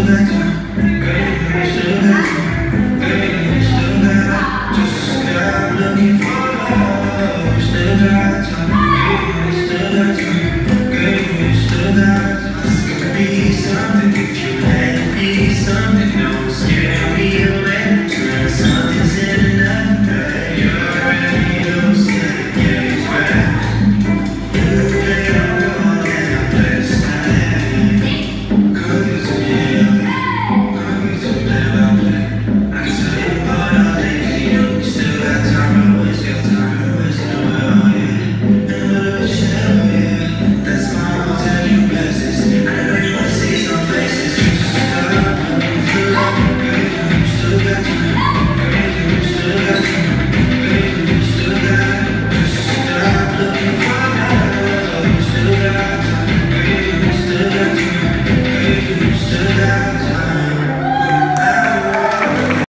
got time, girl, you still got time, girl, you still got, just stop looking for love. You still got time, girl, you still got time, girl, you still got.